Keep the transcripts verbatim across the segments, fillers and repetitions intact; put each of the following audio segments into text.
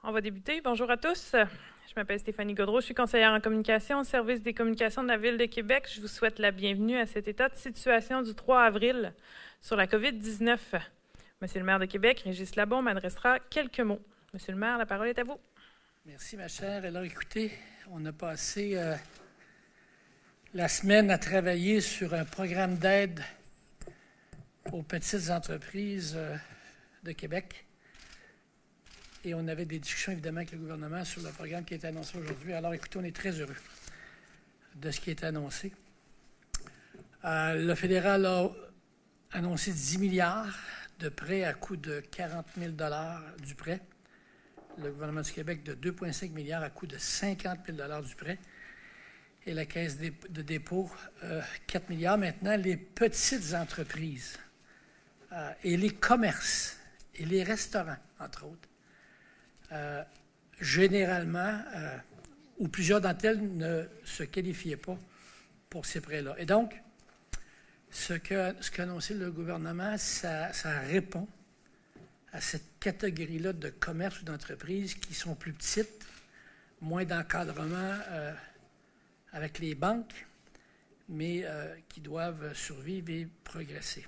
On va débuter. Bonjour à tous. Je m'appelle Stéphanie Gaudreau, je suis conseillère en communication au service des communications de la Ville de Québec. Je vous souhaite la bienvenue à cet état de situation du trois avril sur la COVID dix-neuf. Monsieur le maire de Québec, Régis Labon, m'adressera quelques mots. Monsieur le maire, la parole est à vous. Merci, ma chère. Alors, écoutez, on a passé euh, la semaine à travailler sur un programme d'aide aux petites entreprises euh, de Québec. Et on avait des discussions, évidemment, avec le gouvernement sur le programme qui a été annoncé aujourd'hui. Alors, écoutez, on est très heureux de ce qui a été annoncé. Euh, le fédéral a annoncé dix milliards de prêts à coût de quarante mille dollars du prêt. Le gouvernement du Québec de deux virgule cinq milliards à coût de cinquante mille dollars du prêt. Et la Caisse de dépôt, euh, quatre milliards. Maintenant, les petites entreprises euh, et les commerces et les restaurants, entre autres, Euh, généralement, euh, ou plusieurs d'entre elles ne se qualifiaient pas pour ces prêts-là. Et donc, ce que ce qu'a annoncé le gouvernement, ça, ça répond à cette catégorie-là de commerces ou d'entreprises qui sont plus petites, moins d'encadrement euh, avec les banques, mais euh, qui doivent survivre et progresser.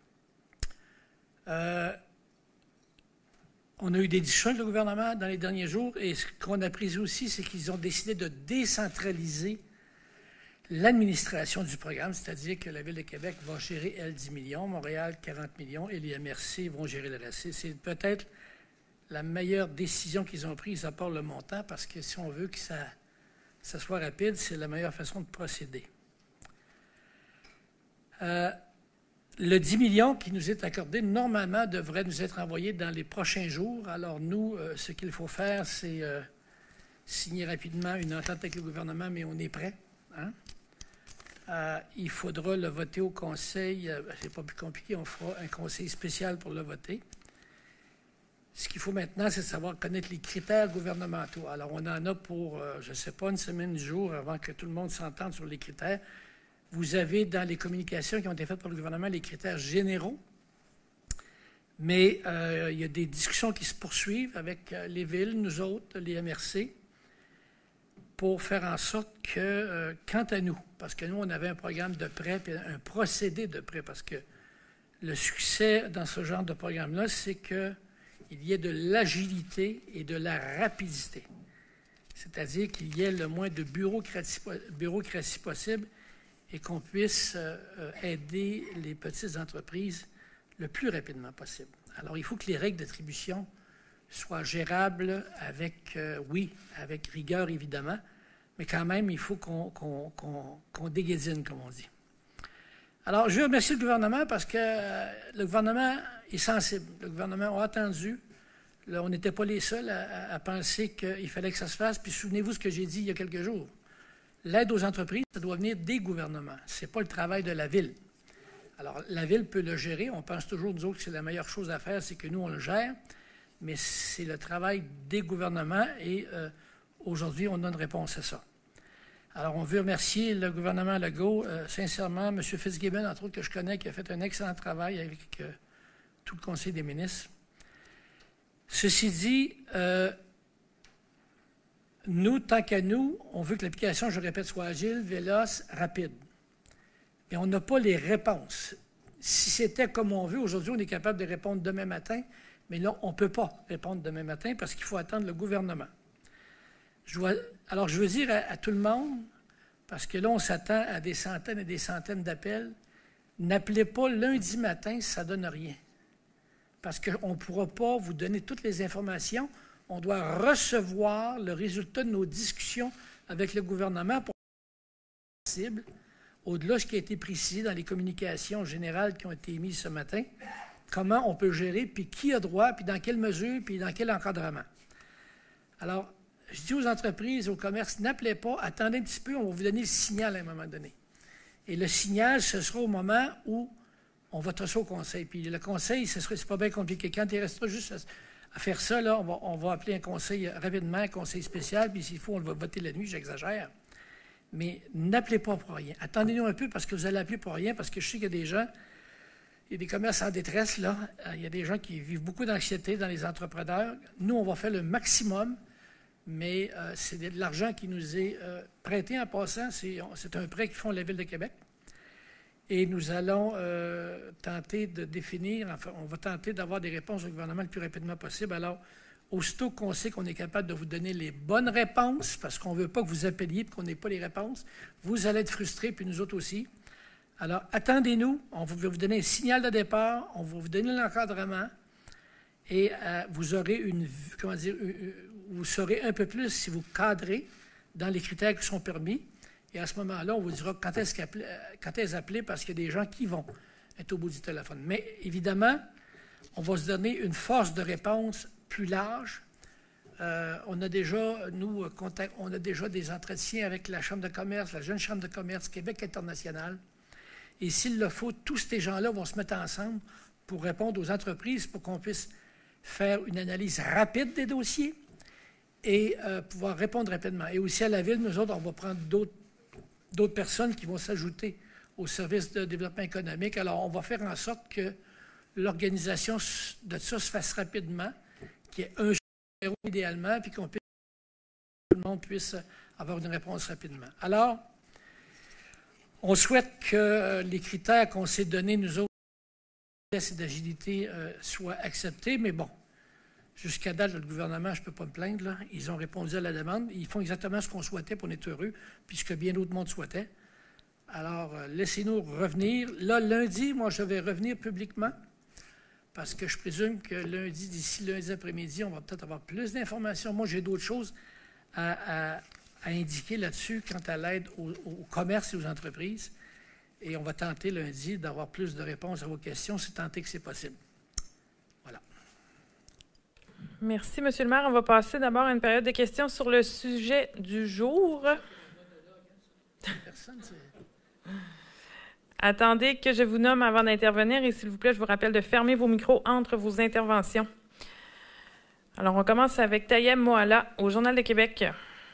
Euh, On a eu des discussions avec le gouvernement dans les derniers jours et ce qu'on a appris aussi, c'est qu'ils ont décidé de décentraliser l'administration du programme, c'est-à-dire que la Ville de Québec va gérer, elle, dix millions, Montréal, quarante millions et les M R C vont gérer le reste. C'est peut-être la meilleure décision qu'ils ont prise à part le montant parce que si on veut que ça, ça soit rapide, c'est la meilleure façon de procéder. Euh, Le dix millions qui nous est accordé, normalement, devrait nous être envoyé dans les prochains jours. Alors, nous, euh, ce qu'il faut faire, c'est euh, signer rapidement une entente avec le gouvernement, mais on est prêt. Hein? Euh, il faudra le voter au conseil. Euh, c'est pas plus compliqué, on fera un conseil spécial pour le voter. Ce qu'il faut maintenant, c'est de savoir connaître les critères gouvernementaux. Alors, on en a pour, euh, je ne sais pas, une semaine, dix jours avant que tout le monde s'entende sur les critères. Vous avez dans les communications qui ont été faites par le gouvernement les critères généraux, mais euh, il y a des discussions qui se poursuivent avec euh, les villes, nous autres, les M R C, pour faire en sorte que, euh, quant à nous, parce que nous, on avait un programme de prêt, puis un procédé de prêt, parce que le succès dans ce genre de programme-là, c'est qu'il y ait de l'agilité et de la rapidité, c'est-à-dire qu'il y ait le moins de bureaucratie, bureaucratie possible et qu'on puisse euh, aider les petites entreprises le plus rapidement possible. Alors, il faut que les règles d'attribution soient gérables avec, euh, oui, avec rigueur, évidemment, mais quand même, il faut qu'on qu'on, qu'on, qu'on déguédine, comme on dit. Alors, je veux remercier le gouvernement parce que euh, le gouvernement est sensible. Le gouvernement a attendu. Là, on n'était pas les seuls à, à penser qu'il fallait que ça se fasse. Puis, souvenez-vous ce que j'ai dit il y a quelques jours. L'aide aux entreprises, ça doit venir des gouvernements. Ce n'est pas le travail de la Ville. Alors, la Ville peut le gérer. On pense toujours, nous autres, que c'est la meilleure chose à faire, c'est que nous, on le gère. Mais c'est le travail des gouvernements et euh, aujourd'hui, on donne réponse à ça. Alors, on veut remercier le gouvernement Legault, euh, sincèrement, M. Fitzgibbon, entre autres, que je connais, qui a fait un excellent travail avec euh, tout le Conseil des ministres. Ceci dit, euh, nous, tant qu'à nous, on veut que l'application, je répète, soit agile, véloce, rapide. Mais on n'a pas les réponses. Si c'était comme on veut, aujourd'hui, on est capable de répondre demain matin, mais là, on ne peut pas répondre demain matin parce qu'il faut attendre le gouvernement. Je dois, alors, je veux dire à, à tout le monde, parce que là, on s'attend à des centaines et des centaines d'appels, n'appelez pas lundi matin, ça ne donne rien. Parce qu'on ne pourra pas vous donner toutes les informations. On doit recevoir le résultat de nos discussions avec le gouvernement pour possible, au-delà de ce qui a été précisé dans les communications générales qui ont été émises ce matin, comment on peut gérer, puis qui a droit, puis dans quelle mesure, puis dans quel encadrement. Alors, je dis aux entreprises, aux commerces, n'appelez pas, attendez un petit peu, on va vous donner le signal à un moment donné. Et le signal, ce sera au moment où on votera ça au conseil. Puis le conseil, ce sera, c'est pas bien compliqué. Quand il restera juste à, à faire ça, là, on va, on va appeler un conseil rapidement, un conseil spécial, puis s'il faut, on va voter la nuit, j'exagère. Mais n'appelez pas pour rien. Attendez-nous un peu parce que vous allez appeler pour rien, parce que je sais qu'il y a des gens Il y a des commerces en détresse, là. Il y a des gens qui vivent beaucoup d'anxiété dans les entrepreneurs. Nous, on va faire le maximum, mais euh, c'est de l'argent qui nous est euh, prêté en passant. C'est, c'est un prêt qu'ils font la Ville de Québec. Et nous allons euh, tenter de définir, enfin, on va tenter d'avoir des réponses au gouvernement le plus rapidement possible. Alors, aussitôt qu'on sait qu'on est capable de vous donner les bonnes réponses, parce qu'on ne veut pas que vous appeliez et qu'on n'ait pas les réponses, vous allez être frustrés, puis nous autres aussi. Alors, attendez-nous, on va vous donner un signal de départ, on va vous donner l'encadrement, et euh, vous aurez une, comment dire, vous saurez un peu plus si vous cadrez dans les critères qui sont permis. Et à ce moment-là, on vous dira quand est-ce qu'appeler, quand est-ce appeler, parce qu'il y a des gens qui vont être au bout du téléphone. Mais évidemment, on va se donner une force de réponse plus large. Euh, on a déjà, nous, contact, on a déjà des entretiens avec la Chambre de commerce, la Jeune Chambre de commerce Québec internationale. Et s'il le faut, tous ces gens-là vont se mettre ensemble pour répondre aux entreprises pour qu'on puisse faire une analyse rapide des dossiers et euh, pouvoir répondre rapidement. Et aussi à la Ville, nous autres, on va prendre d'autres d'autres personnes qui vont s'ajouter au service de développement économique. Alors, on va faire en sorte que l'organisation de ça se fasse rapidement, qu'il y ait un numéro idéalement, puis qu'on puisse, tout le monde puisse avoir une réponse rapidement. Alors, on souhaite que les critères qu'on s'est donnés, nous autres, et d'agilité, euh, soient acceptés, mais bon, jusqu'à date, le gouvernement, je ne peux pas me plaindre, là, ils ont répondu à la demande. Ils font exactement ce qu'on souhaitait, puis on est heureux, puisque bien d'autres monde souhaitait. Alors, euh, laissez-nous revenir. Là, lundi, moi, je vais revenir publiquement, parce que je présume que lundi, d'ici lundi après-midi, on va peut-être avoir plus d'informations. Moi, j'ai d'autres choses à, à, à indiquer là-dessus quant à l'aide au, au commerce et aux entreprises. Et on va tenter lundi d'avoir plus de réponses à vos questions, si tant est que c'est possible. Voilà. Merci, M. le maire. On va passer d'abord à une période de questions sur le sujet du jour. Personne, c'est... Attendez que je vous nomme avant d'intervenir et s'il vous plaît, je vous rappelle de fermer vos micros entre vos interventions. Alors, on commence avec Tayeb Moala au Journal de Québec.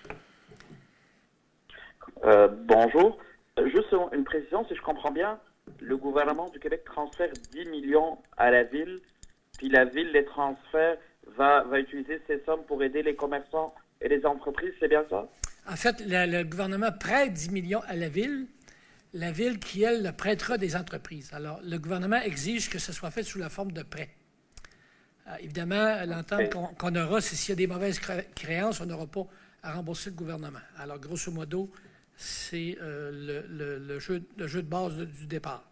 Euh, bonjour. Juste une précision, si je comprends bien, le gouvernement du Québec transfère dix millions à la Ville, puis la Ville les transfère, va, va utiliser ces sommes pour aider les commerçants et les entreprises, c'est bien ça? En fait, le, le gouvernement prête dix millions à la Ville, la Ville qui, elle, le prêtera des entreprises. Alors, le gouvernement exige que ce soit fait sous la forme de prêt. Euh, évidemment, l'entente okay. qu'on, qu'on aura, c'est s'il y a des mauvaises créances, on n'aura pas à rembourser le gouvernement. Alors, grosso modo, c'est euh, le, le, le, jeu, le jeu de base de, du départ.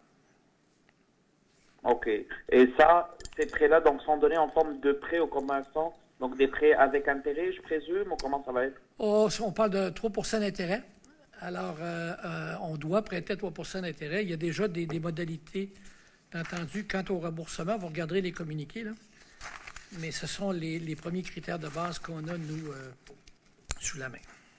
OK. Et ça, ces prêts-là donc, sont donnés en forme de prêts aux commerçants, donc des prêts avec intérêt, je présume, ou comment ça va être? Oh, on parle de trois pour cent d'intérêt. Alors, euh, euh, on doit prêter trois pour cent d'intérêt. Il y a déjà des, des modalités, entendu, quant au remboursement. Vous regarderez les communiqués, là. Mais ce sont les, les premiers critères de base qu'on a, nous, euh, sous la main.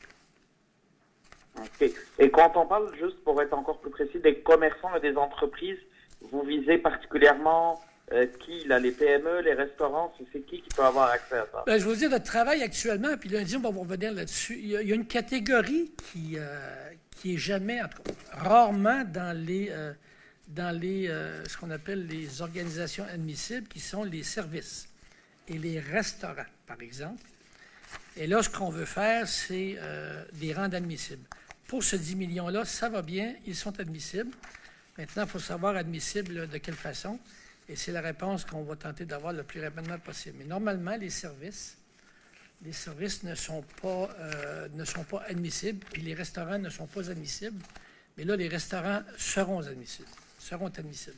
OK. Et quand on parle, juste pour être encore plus précis, des commerçants et des entreprises, vous visez particulièrement euh, qui, là, les P M E, les restaurants, c'est qui qui peut avoir accès à ça? Bien, je vous dis, notre travail actuellement, puis lundi, on va vous revenir là-dessus, il y a, il y a une catégorie qui, euh, qui est jamais, en tout cas, rarement dans les, euh, dans les euh, ce qu'on appelle les organisations admissibles, qui sont les services et les restaurants, par exemple. Et là, ce qu'on veut faire, c'est euh, des rendre admissibles. Pour ce dix millions-là, ça va bien, ils sont admissibles. Maintenant, il faut savoir admissible de quelle façon. Et c'est la réponse qu'on va tenter d'avoir le plus rapidement possible. Mais normalement, les services, les services ne sont pas, euh, ne sont pas admissibles, puis les restaurants ne sont pas admissibles. Mais là, les restaurants seront admissibles. Seront admissibles.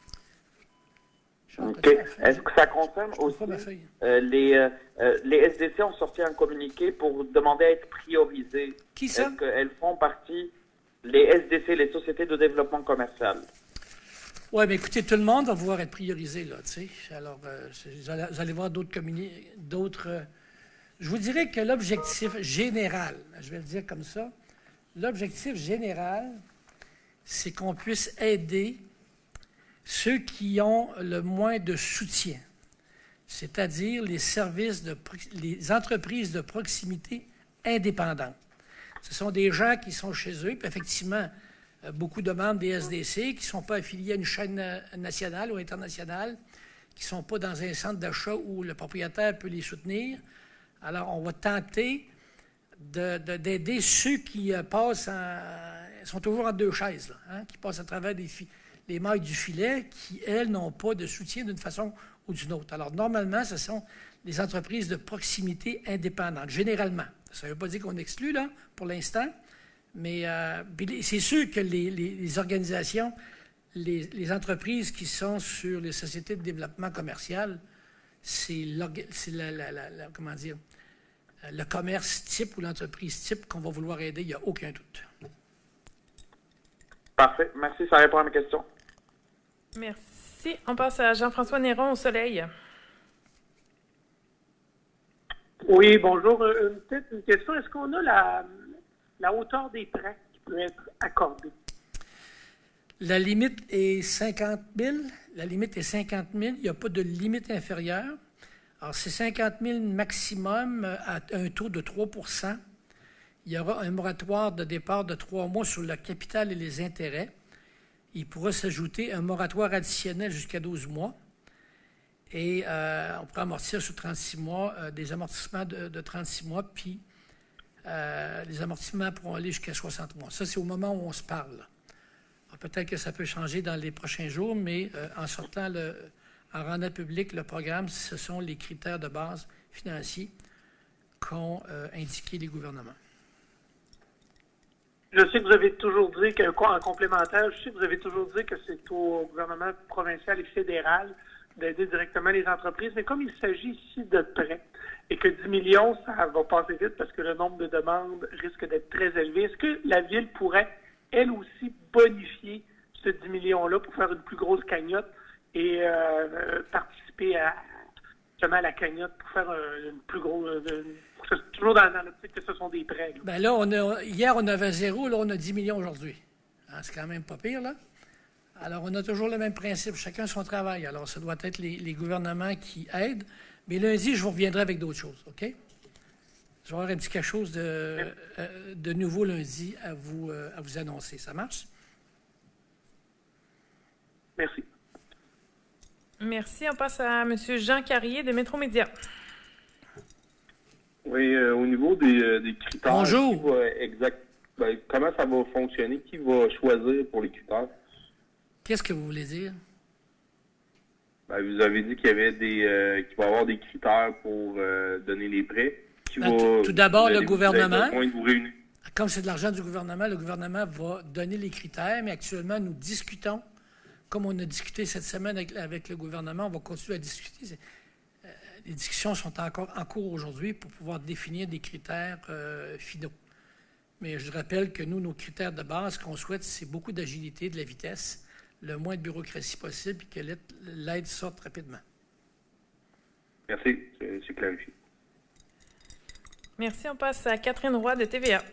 OK. Est-ce que ça concerne aussi euh, les, euh, les S D C ont sorti un communiqué pour demander à être priorisés. Qui ça? Est-ce qu'elles font partie, les S D C, les sociétés de développement commercial? Oui, mais écoutez, tout le monde va vouloir être priorisé, là, tu sais. Alors, euh, vous, allez, vous allez voir d'autres communiqués, d'autres... Euh, je vous dirais que l'objectif général, je vais le dire comme ça, l'objectif général, c'est qu'on puisse aider ceux qui ont le moins de soutien, c'est-à-dire les services, de, les entreprises de proximité indépendantes. Ce sont des gens qui sont chez eux, puis effectivement, euh, beaucoup de membres des S D C qui ne sont pas affiliés à une chaîne nationale ou internationale, qui ne sont pas dans un centre d'achat où le propriétaire peut les soutenir. Alors, on va tenter de, de, d'aider ceux qui euh, passent en, sont toujours en deux chaises, là, hein, qui passent à travers les, fi, les mailles du filet, qui, elles, n'ont pas de soutien d'une façon ou d'une autre. Alors, normalement, ce sont les entreprises de proximité indépendantes, généralement. Ça ne veut pas dire qu'on exclut, là, pour l'instant, mais euh, c'est sûr que les, les, les organisations, les, les entreprises qui sont sur les sociétés de développement commercial, c'est, c'est la, la, la, la, comment dire, le commerce type ou l'entreprise type qu'on va vouloir aider, il n'y a aucun doute. Parfait. Merci, ça répond à mes questions. Merci. On passe à Jean-François Néron au Soleil. Oui, bonjour. Une petite une question. Est-ce qu'on a la, la hauteur des prêts qui peut être accordée? La limite est cinquante mille. La limite est cinquante mille. Il n'y a pas de limite inférieure. Alors, c'est cinquante mille maximum à un taux de trois pour cent. Il y aura un moratoire de départ de trois mois sur le capital et les intérêts. Il pourra s'ajouter un moratoire additionnel jusqu'à douze mois. Et euh, on pourra amortir sur trente-six mois, euh, des amortissements de, de trente-six mois, puis euh, les amortissements pourront aller jusqu'à soixante mois. Ça, c'est au moment où on se parle. Alors, peut-être que ça peut changer dans les prochains jours, mais euh, en sortant, le, en rendant public le programme, ce sont les critères de base financiers qu'ont euh, indiqué les gouvernements. Je sais que vous avez toujours dit que, en complémentaire, je sais que vous avez toujours dit que c'est au gouvernement provincial et fédéral d'aider directement les entreprises, mais comme il s'agit ici de prêts et que dix millions, ça va passer vite parce que le nombre de demandes risque d'être très élevé, est-ce que la Ville pourrait, elle aussi, bonifier ce dix millions-là pour faire une plus grosse cagnotte et euh, participer à, justement à la cagnotte pour faire euh, une plus grosse... Euh, toujours dans, dans l'optique que ce sont des prêts. Là, ben là on a, hier, on avait zéro, là, on a dix millions aujourd'hui. Hein, c'est quand même pas pire, là. Alors, on a toujours le même principe, chacun son travail. Alors, ça doit être les, les gouvernements qui aident. Mais lundi, je vous reviendrai avec d'autres choses, OK? Je vais avoir un petit quelque chose de, euh, de nouveau lundi à vous, euh, à vous annoncer. Ça marche? Merci. Merci. On passe à M. Jean Carrier de Métro Média. Oui, euh, au niveau des, euh, des critères... Bonjour. Qui va exact, ben, comment ça va fonctionner? Qui va choisir pour les critères? Qu'est-ce que vous voulez dire? Ben, vous avez dit qu'il y avait des, euh, qu'il va y avoir des critères pour euh, donner les prêts. Qui Ben, va, tout, tout d'abord, le gouvernement, vous réunir. comme c'est de l'argent du gouvernement, le gouvernement va donner les critères, mais actuellement, nous discutons, comme on a discuté cette semaine avec, avec le gouvernement, on va continuer à discuter. Euh, les discussions sont encore en cours aujourd'hui pour pouvoir définir des critères euh, finaux. Mais je rappelle que nous, nos critères de base, ce qu'on souhaite, c'est beaucoup d'agilité, de la vitesse, le moins de bureaucratie possible et que l'aide sorte rapidement. Merci, c'est clarifié. Merci. On passe à Catherine Roy de T V A.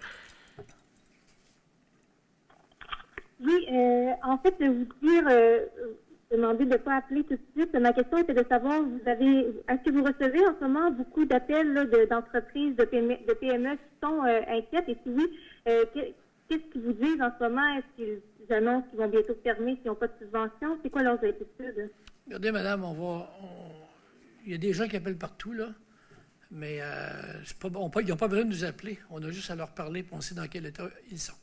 Oui, euh, en fait, je vous dire, euh, demander de ne pas appeler tout de suite. Ma question était de savoir, vous avez, est-ce que vous recevez en ce moment beaucoup d'appels là, de, d'entreprises, de P M E, de P M E qui sont euh, inquiètes? Et si oui, euh, qu'est-ce qu'ils vous disent en ce moment? Est-ce qu'ils annoncent qu'ils vont bientôt fermer s'ils n'ont pas de subvention? C'est quoi leurs inquiétudes? Regardez, madame, on va... On... Il y a des gens qui appellent partout, là. Mais euh, c'est pas, on, ils n'ont pas besoin de nous appeler. On a juste à leur parler pour on sait dans quel état ils sont.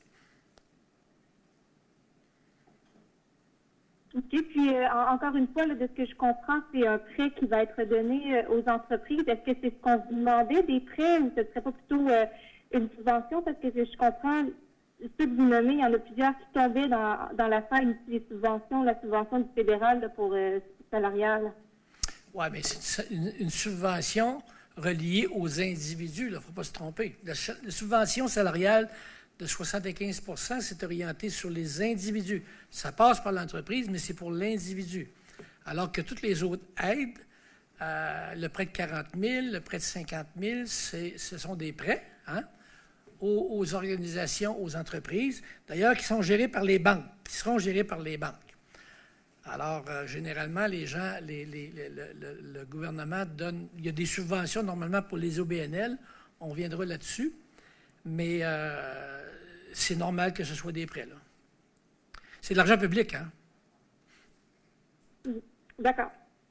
OK. Puis, euh, encore une fois, là, de ce que je comprends, c'est un prêt qui va être donné euh, aux entreprises. Est-ce que c'est ce qu'on vous demandait, des prêts, ou ce ne serait pas plutôt euh, une subvention? Parce que je comprends, ceux que vous nommez, il y en a plusieurs qui tombaient dans, dans l'affaire ici, les subventions, la subvention du fédéral là, pour euh, salarial. Oui, mais c'est une, une subvention reliée aux individus, il ne faut pas se tromper. La, la subvention salariale de soixante-quinze pour cent, c'est orienté sur les individus. Ça passe par l'entreprise, mais c'est pour l'individu. Alors que toutes les autres aides, euh, le prêt de quarante mille, le prêt de cinquante mille, ce sont des prêts hein, aux, aux organisations, aux entreprises, d'ailleurs qui sont gérés par les banques, qui seront gérés par les banques. Alors, euh, généralement, les gens, les, les, les, le, le, le gouvernement donne... Il y a des subventions, normalement, pour les O B N L. On viendra là-dessus. Mais euh, c'est normal que ce soit des prêts, là. C'est de l'argent public, hein? D'accord.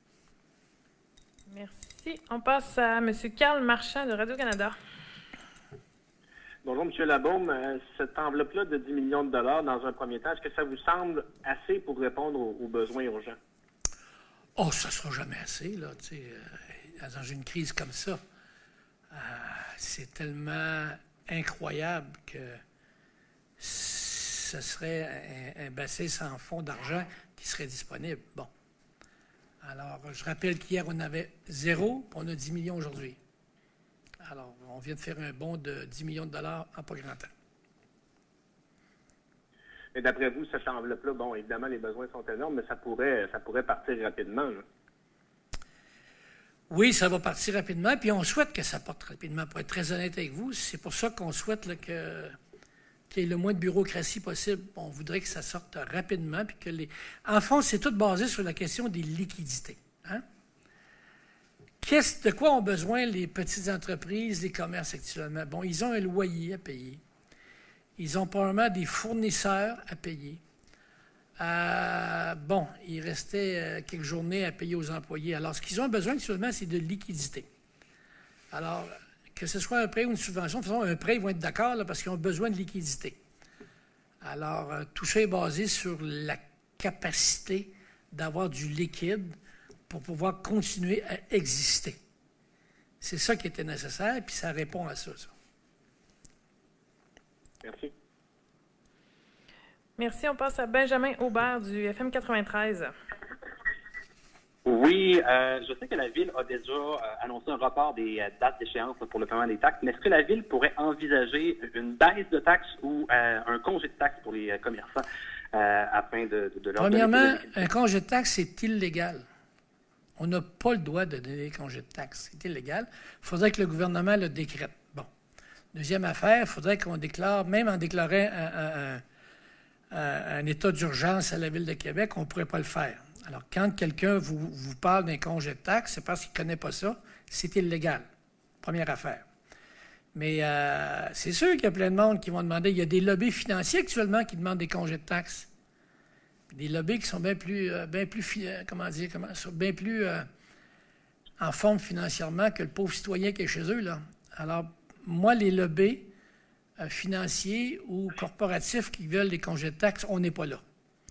Merci. On passe à M. Carl Marchand de Radio-Canada. Bonjour, M. Labaume. Euh, cette enveloppe-là de dix millions de dollars dans un premier temps, est-ce que ça vous semble assez pour répondre aux, aux besoins urgents? Oh, ça ne sera jamais assez, là. Tu sais, euh, dans une crise comme ça, euh, c'est tellement incroyable que ce serait un, un bassin sans fond d'argent qui serait disponible. Bon. Alors, je rappelle qu'hier, on avait zéro, puis on a dix millions aujourd'hui. Alors, on vient de faire un bond de dix millions de dollars en pas grand temps. Et d'après vous, cette enveloppe-là, bon, évidemment, les besoins sont énormes, mais ça pourrait, ça pourrait partir rapidement, là. Oui, ça va partir rapidement, puis on souhaite que ça parte rapidement. Pour être très honnête avec vous, c'est pour ça qu'on souhaite là, que, qu'il y ait le moins de bureaucratie possible. On voudrait que ça sorte rapidement, puis que les... En fond, c'est tout basé sur la question des liquidités. Hein? Qu'est-ce, de quoi ont besoin les petites entreprises, les commerces actuellement? Bon, ils ont un loyer à payer. Ils ont probablement des fournisseurs à payer. Euh, bon, il restait euh, quelques journées à payer aux employés. Alors, ce qu'ils ont besoin actuellement, c'est de liquidité. Alors, que ce soit un prêt ou une subvention, de toute façon, un prêt, ils vont être d'accord là, parce qu'ils ont besoin de liquidité. Alors, euh, tout ça est basé sur la capacité d'avoir du liquide pour pouvoir continuer à exister. C'est ça qui était nécessaire, puis ça répond à ça, ça. Merci. Merci. On passe à Benjamin Aubert du F M quatre-vingt-treize. Oui, euh, je sais que la Ville a déjà euh, annoncé un report des euh, dates d'échéance pour le paiement des taxes, mais est-ce que la Ville pourrait envisager une baisse de taxes ou euh, un congé de taxes pour les euh, commerçants euh, afin de, de, de leur Premièrement, donner... un congé de taxes, c'est illégal. On n'a pas le droit de donner des congés de taxes. C'est illégal. Il faudrait que le gouvernement le décrète. Bon. Deuxième affaire, il faudrait qu'on déclare, même en déclarant un, un, un, un état d'urgence à la Ville de Québec, on ne pourrait pas le faire. Alors, quand quelqu'un vous, vous parle d'un congé de taxes, c'est parce qu'il ne connaît pas ça. C'est illégal. Première affaire. Mais euh, c'est sûr qu'il y a plein de monde qui vont demander. Il y a des lobbies financiers actuellement qui demandent des congés de taxes. Des lobbies qui sont bien plus, euh, bien plus, euh, comment dire, comment, sont bien plus euh, en forme financièrement que le pauvre citoyen qui est chez eux, là. Alors, moi, les lobbies euh, financiers ou corporatifs qui veulent des congés de taxes, on n'est pas là.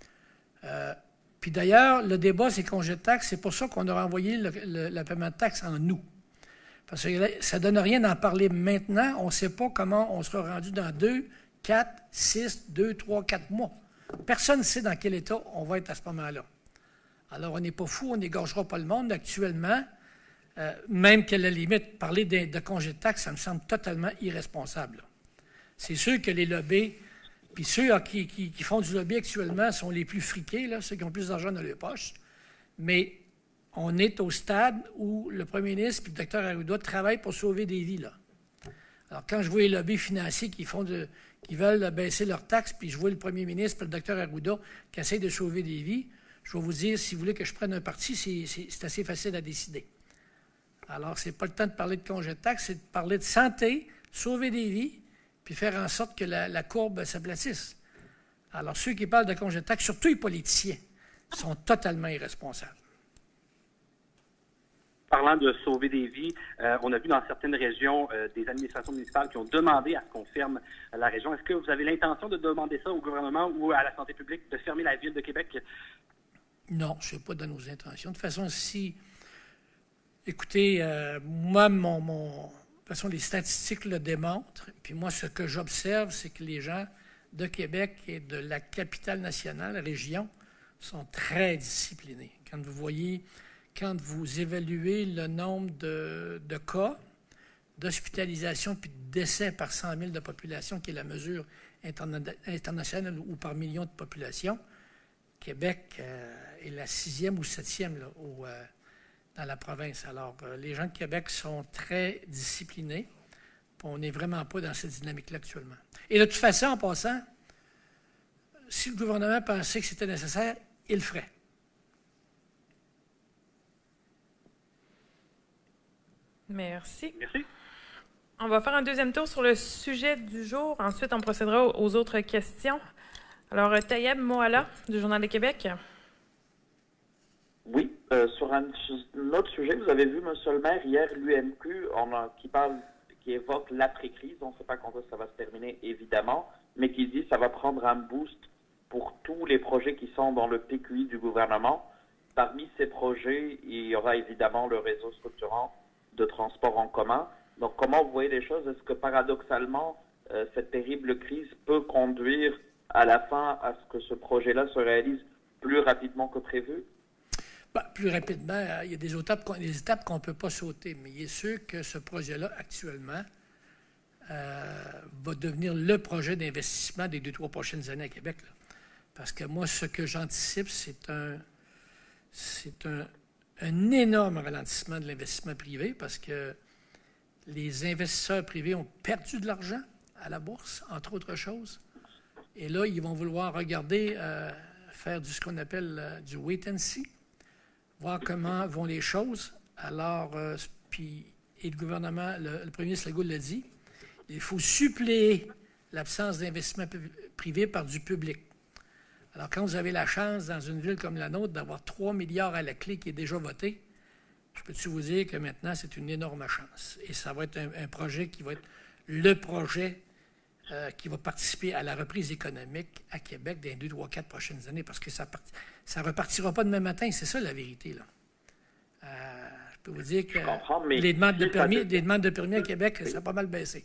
Euh, puis d'ailleurs, le débat, c'est congés de taxes, c'est pour ça qu'on a renvoyé le, le, le paiement de taxes en août. Parce que ça ne donne rien d'en parler maintenant. On ne sait pas comment on sera rendu dans deux, quatre, six, deux, trois, quatre mois. Personne ne sait dans quel état on va être à ce moment-là. Alors, on n'est pas fou, on n'égorgera pas le monde. Actuellement, euh, même qu'à la limite, parler de, de congés de taxes, ça me semble totalement irresponsable. C'est sûr que les lobbies, puis ceux là, qui, qui, qui font du lobby actuellement sont les plus friqués, là, ceux qui ont plus d'argent dans leur poche. Mais on est au stade où le premier ministre et le docteur Arruda travaillent pour sauver des vies, là. Alors, quand je vois les lobbies financiers qui font de, qui veulent baisser leurs taxes, puis je vois le premier ministre et le docteur Arruda qui essayent de sauver des vies, je vais vous dire, si vous voulez que je prenne un parti, c'est, c'est, c'est assez facile à décider. Alors, ce n'est pas le temps de parler de congé de taxes, c'est de parler de santé, sauver des vies, puis faire en sorte que la, la courbe s'aplatisse. Alors, ceux qui parlent de congé de taxes, surtout les politiciens, sont totalement irresponsables. Parlant de sauver des vies, euh, on a vu dans certaines régions euh, des administrations municipales qui ont demandé à ce qu'on ferme la région. Est-ce que vous avez l'intention de demander ça au gouvernement ou à la santé publique, de fermer la Ville de Québec? Non, ce n'est pas dans nos intentions. De toute façon, si... Écoutez, euh, moi, mon, mon... de toute façon, les statistiques le démontrent. Puis moi, ce que j'observe, c'est que les gens de Québec et de la capitale nationale, la région, sont très disciplinés. Quand vous voyez... Quand vous évaluez le nombre de, de cas d'hospitalisation puis de décès par cent mille de population, qui est la mesure interna internationale ou par million de population, Québec euh, est la sixième ou septième là, au, euh, dans la province. Alors, euh, les gens de Québec sont très disciplinés. On n'est vraiment pas dans cette dynamique-là actuellement. Et de toute façon, en passant, si le gouvernement pensait que c'était nécessaire, il le ferait. Merci. Merci. On va faire un deuxième tour sur le sujet du jour. Ensuite, on procédera aux autres questions. Alors, euh, Tayeb Moala, du Journal de Québec. Oui, euh, sur un, un autre sujet, vous avez vu, M. le maire, hier, l'U M Q, on a, qui parle, qui évoque l'après-crise, on ne sait pas quand ça va se terminer, évidemment, mais qui dit que ça va prendre un boost pour tous les projets qui sont dans le P Q I du gouvernement. Parmi ces projets, il y aura évidemment le réseau structurant de transport en commun. Donc, comment vous voyez les choses? Est-ce que paradoxalement, euh, cette terrible crise peut conduire à la fin à ce que ce projet-là se réalise plus rapidement que prévu? Ben, plus rapidement, il y a des étapes, des étapes qu'on ne peut pas sauter, mais il est sûr que ce projet-là, actuellement, euh, va devenir le projet d'investissement des deux, trois prochaines années à Québec. Là. Parce que moi, ce que j'anticipe, c'est un, c'est un, un énorme ralentissement de l'investissement privé parce que les investisseurs privés ont perdu de l'argent à la bourse, entre autres choses. Et là, ils vont vouloir regarder, euh, faire du, ce qu'on appelle euh, du wait and see, voir comment vont les choses. Alors, euh, puis, et le gouvernement, le, le premier ministre Legault l'a dit, il faut suppléer l'absence d'investissement privé par du public. Alors, quand vous avez la chance, dans une ville comme la nôtre, d'avoir trois milliards à la clé qui est déjà voté, je peux-tu vous dire que maintenant, c'est une énorme chance. Et ça va être un, un projet qui va être le projet euh, qui va participer à la reprise économique à Québec dans les deux, trois, quatre prochaines années, parce que ça ne repartira pas demain matin. C'est ça, la vérité, là. Euh, je peux vous dire que les demandes de permis, les demandes de permis à Québec, ça a pas mal baissé.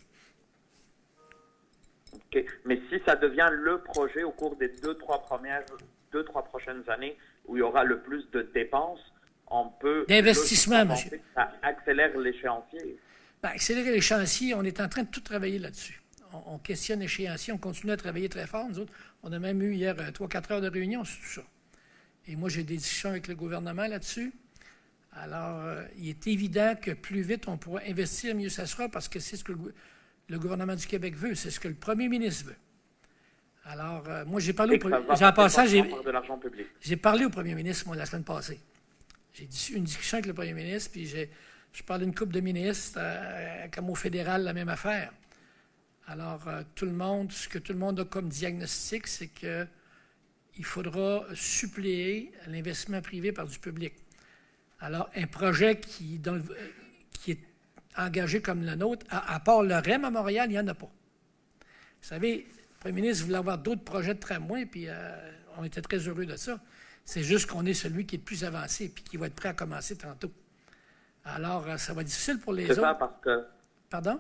Okay. Mais si ça devient le projet au cours des deux, trois premières, deux, trois prochaines années où il y aura le plus de dépenses, on peut... D'investissement, monsieur. Ça accélère l'échéancier. Ben, accélérer l'échéancier, on est en train de tout travailler là-dessus. On, on questionne l'échéancier, on continue à travailler très fort. Nous autres, on a même eu hier trois, quatre heures de réunion sur tout ça. Et moi, j'ai des discussions avec le gouvernement là-dessus. Alors, euh, il est évident que plus vite on pourra investir, mieux ça sera, parce que c'est ce que le, le gouvernement du Québec veut, c'est ce que le premier ministre veut. Alors, euh, moi, j'ai parlé, au, en passant, j'ai, j'ai parlé au premier ministre, moi, la semaine passée. J'ai eu une discussion avec le premier ministre, puis j'ai, je parle d'une couple de ministres, euh, comme au fédéral, la même affaire. Alors, euh, tout le monde, ce que tout le monde a comme diagnostic, c'est que il faudra suppléer l'investissement privé par du public. Alors, un projet qui, dans le, qui est engagé comme le nôtre, à, à part le R E M à Montréal, il n'y en a pas. Vous savez, le premier ministre voulait avoir d'autres projets de tramway, puis euh, on était très heureux de ça. C'est juste qu'on est celui qui est le plus avancé, puis qui va être prêt à commencer tantôt. Alors, euh, ça va être difficile pour les c'est autres. Ça parce que... Pardon?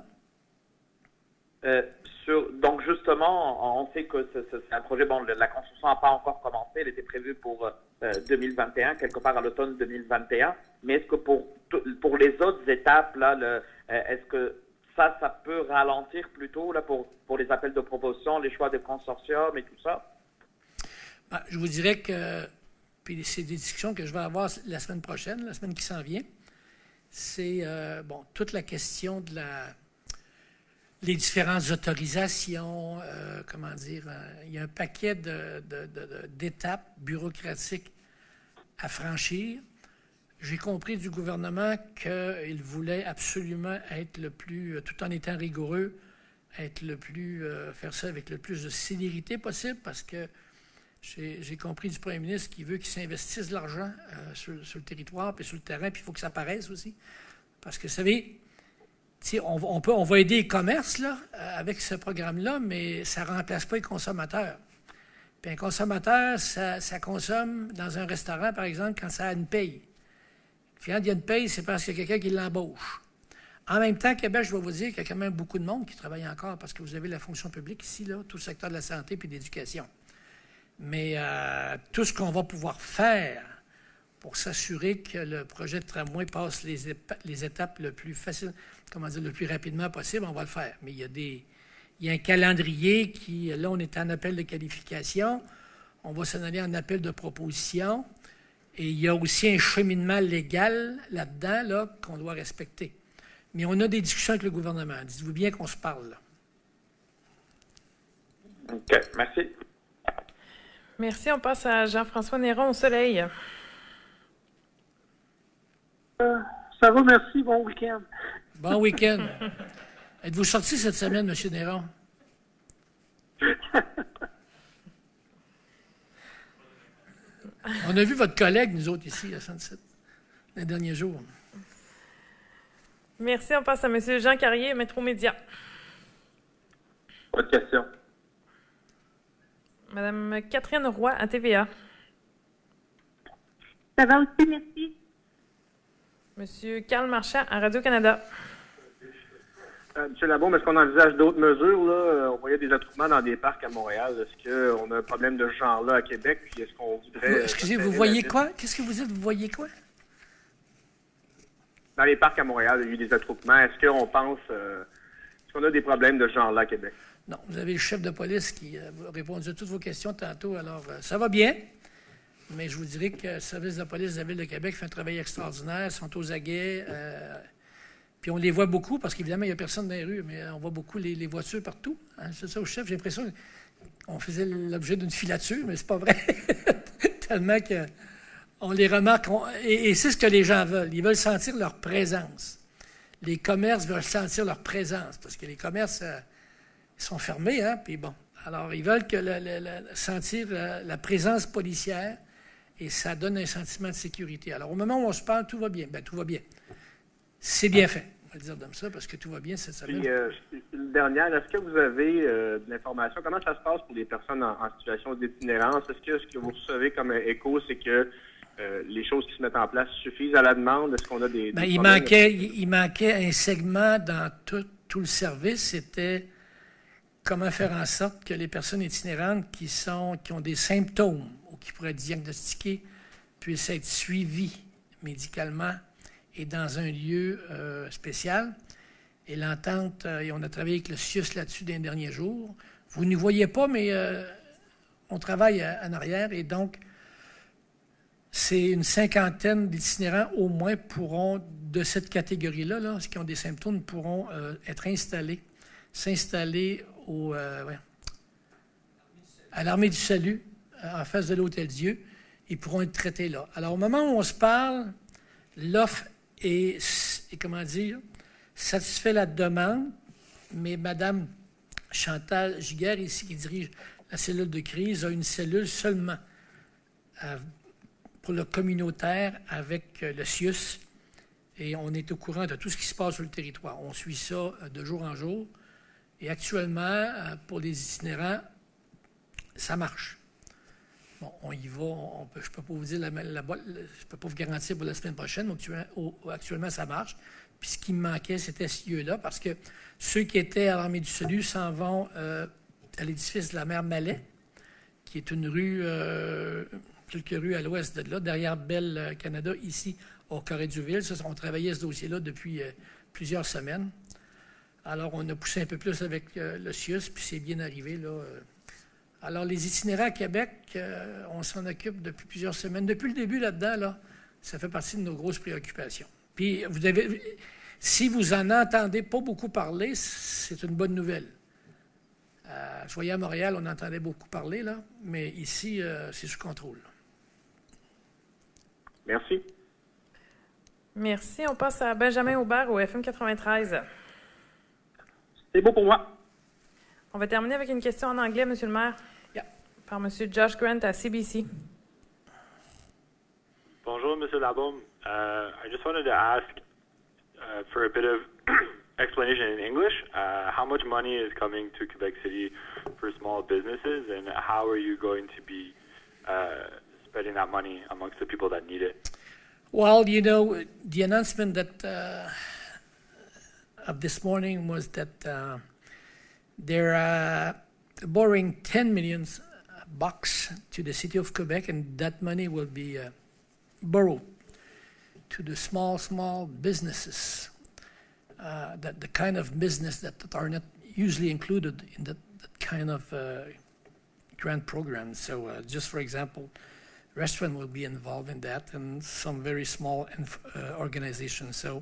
Euh, sur, donc, justement, on sait que c'est, c'est un projet, bon, la construction n'a pas encore commencé, elle était prévue pour euh, deux mille vingt et un, quelque part à l'automne deux mille vingt et un, mais est-ce que pour, pour les autres étapes, là, le, euh, est-ce que ça, ça peut ralentir plutôt, là, pour, pour les appels de proposition, les choix des consortiums et tout ça? Ben, je vous dirais que, puis c'est des discussions que je vais avoir la semaine prochaine, la semaine qui s'en vient, c'est, euh, bon, toute la question de la... les différentes autorisations, euh, comment dire, euh, il y a un paquet de, de, de, d'étapes bureaucratiques à franchir. J'ai compris du gouvernement qu'il voulait absolument être le plus, tout en étant rigoureux, être le plus, euh, faire ça avec le plus de célérité possible, parce que j'ai, j'ai compris du premier ministre qu'il veut qu'il s'investisse de l'argent euh, sur, sur le territoire, puis sur le terrain, puis il faut que ça paraisse aussi. Parce que, vous savez, On, on, peut, on va aider les commerces là, avec ce programme-là, mais ça ne remplace pas les consommateurs. Puis un consommateur, ça, ça consomme dans un restaurant, par exemple, quand ça a une paye. Puis quand il y a une paye, c'est parce qu'il y a quelqu'un qui l'embauche. En même temps, Québec, je vais vous dire qu'il y a quand même beaucoup de monde qui travaille encore, parce que vous avez la fonction publique ici, là, tout le secteur de la santé et de l'éducation. Mais euh, tout ce qu'on va pouvoir faire pour s'assurer que le projet de tramway passe les, épa- les étapes le plus facile, comment dire, le plus rapidement possible, on va le faire. Mais il y a des, il y a un calendrier qui, là, on est en appel de qualification, on va s'en aller en appel de proposition, et il y a aussi un cheminement légal là-dedans, là, qu'on doit respecter. Mais on a des discussions avec le gouvernement. Dites-vous bien qu'on se parle, là. OK, merci. Merci. On passe à Jean-François Néron au Soleil. Euh, ça va, merci. Bon week-end. Bon week-end. Êtes-vous sorti cette semaine, M. Néron? On a vu votre collègue, nous autres, ici, à Sunset, les derniers jours. Merci. On passe à M. Jean Carrier, Métro Média. Pas de question. Mme Catherine Roy, à T V A. Ça va aussi, merci. M. Carl Marchand, à Radio-Canada. Euh, M. Labaume, est-ce qu'on envisage d'autres mesures? Là? On voyait des attroupements dans des parcs à Montréal. Est-ce qu'on a un problème de ce genre-là à Québec? Puis est-ce qu'on voudrait... Excusez, vous voyez quoi? Qu'est-ce que vous dites? Vous voyez quoi? Dans les parcs à Montréal, il y a eu des attroupements. Est-ce qu'on pense... Euh, est-ce qu'on a des problèmes de ce genre-là à Québec? Non, vous avez le chef de police qui a répondu à toutes vos questions tantôt. Alors, euh, ça va bien, mais je vous dirais que le service de police de la Ville de Québec fait un travail extraordinaire, ils sont aux aguets, euh, puis on les voit beaucoup, parce qu'évidemment, il n'y a personne dans les rues, mais on voit beaucoup les, les voitures partout. Hein, c'est ça, au chef, j'ai l'impression qu'on faisait l'objet d'une filature, mais c'est pas vrai. Tellement qu'on les remarque, on, et, et c'est ce que les gens veulent. Ils veulent sentir leur présence. Les commerces veulent sentir leur présence, parce que les commerces... Euh, Ils sont fermés, hein, puis bon. Alors, ils veulent que le, le, le, sentir la, la présence policière et ça donne un sentiment de sécurité. Alors, au moment où on se parle, tout va bien. Bien, tout va bien. C'est bien fait, on va le dire comme ça, parce que tout va bien cette semaine. Puis, euh, une dernière, est-ce que vous avez euh, de l'information? Comment ça se passe pour les personnes en, en situation d'itinérance? Est-ce que ce que vous recevez comme écho, c'est que euh, les choses qui se mettent en place suffisent à la demande? Est-ce qu'on a des... Bien, des il, manquait, il, il manquait un segment dans tout, tout le service, c'était... Comment faire en sorte que les personnes itinérantes qui, sont, qui ont des symptômes ou qui pourraient être diagnostiquées puissent être suivies médicalement et dans un lieu euh, spécial. Et l'entente, euh, et on a travaillé avec le C I U S là-dessus dans les derniers jours. Vous ne voyez pas, mais euh, on travaille à, en arrière et donc c'est une cinquantaine d'itinérants au moins pourront, de cette catégorie-là, là, ceux qui ont des symptômes, pourront euh, être installés, s'installer Au, euh, ouais, à l'Armée du Salut, en face de l'Hôtel-Dieu, ils pourront être traités là. Alors, au moment où on se parle, l'offre est, est, comment dire, satisfait la demande, mais Mme Chantal Giguère, ici, qui dirige la cellule de crise, a une cellule seulement euh, pour le communautaire avec euh, le C I U S, et on est au courant de tout ce qui se passe sur le territoire. On suit ça euh, de jour en jour. Et actuellement, pour les itinérants, ça marche. Bon, on y va. On peut, je ne peux pas vous dire, la, la, la, je peux pas vous garantir pour la semaine prochaine, mais actuellement, ça marche. Puis ce qui me manquait, c'était ce lieu-là, parce que ceux qui étaient à l'Armée du Salut s'en vont euh, à l'édifice de la mère Mallet, qui est une rue, euh, quelques rues à l'ouest de là, derrière Bell Canada, ici, au Corée-du-Ville. Ça, on travaillait ce dossier-là depuis euh, plusieurs semaines. Alors, on a poussé un peu plus avec euh, le C I U S, puis c'est bien arrivé, là. Alors, les itinérants à Québec, euh, on s'en occupe depuis plusieurs semaines. Depuis le début, là-dedans, là, ça fait partie de nos grosses préoccupations. Puis, vous avez, si vous en entendez pas beaucoup parler, c'est une bonne nouvelle. Euh, je voyais à Montréal, on entendait beaucoup parler, là, mais ici, euh, c'est sous contrôle. Merci. Merci. On passe à Benjamin Aubert au F M quatre-vingt-treize. C'est beau pour moi. On va terminer avec une question en anglais, Monsieur le maire, yeah. par Monsieur Josh Grant à C B C. Bonjour, Monsieur Labaume. Uh, I just wanted to ask uh, for a bit of explanation in English. Uh, how much money is coming to Quebec City for small businesses, and how are you going to be uh, spreading that money amongst the people that need it? Well, you know, the announcement that... Uh, of this morning was that uh, they're uh, borrowing ten million bucks to the city of Quebec, and that money will be uh, borrowed to the small, small businesses, uh, that the kind of business that, that are not usually included in that, that kind of uh, grant program. So uh, just for example, restaurant will be involved in that, and some very small uh, organizations. So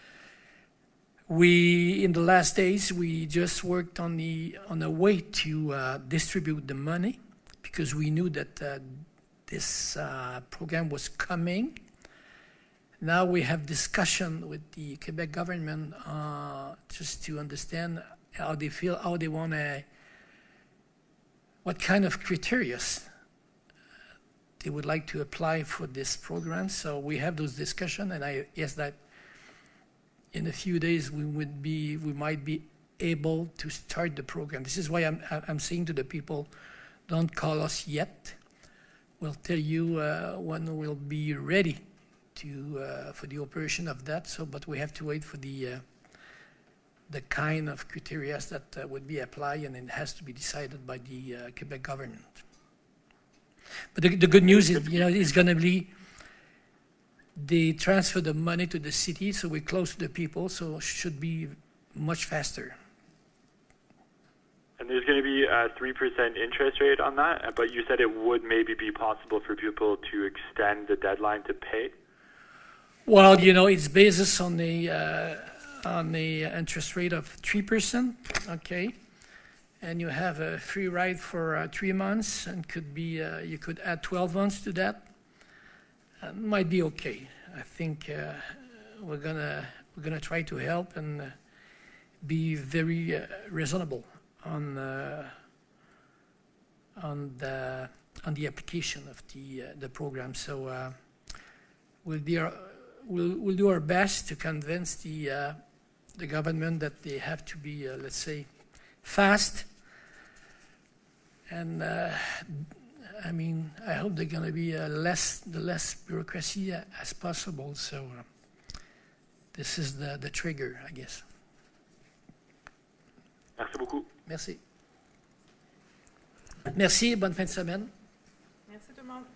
we, in the last days, we just worked on the on a way to uh, distribute the money, because we knew that uh, this uh, program was coming. Now we have discussion with the Quebec government uh, just to understand how they feel, how they want to, what kind of criteria they would like to apply for this program. So we have those discussions, and I guess that in a few days we would be, we might be able to start the program. This is why I'm, I'm saying to the people, don't call us yet. We'll tell you uh, when we'll be ready to uh, for the operation of that. So, but we have to wait for the uh, the kind of criteria that uh, would be applied, and it has to be decided by the uh, Quebec government. But the, the good news is, you know, it's going to be they transfer the money to the city, so we're close to the people, so it should be much faster. And there's going to be a three percent interest rate on that, but you said it would maybe be possible for people to extend the deadline to pay? Well, you know, it's based on the uh, on the interest rate of three percent, okay? And you have a free ride for uh, three months, and could be uh, you could add twelve months to that. Uh, might be okay. I think uh, we're gonna we're gonna try to help and uh, be very uh, reasonable on uh, on the on the application of the uh, the program. So uh, we'll be our, we'll we'll do our best to convince the uh, the government that they have to be uh, let's say fast. And uh, I mean, I hope they're going to be uh, less the less bureaucracy uh, as possible. So uh, this is the the trigger, I guess. Merci beaucoup. Merci. Merci, bonne fin de semaine. Merci tout le monde.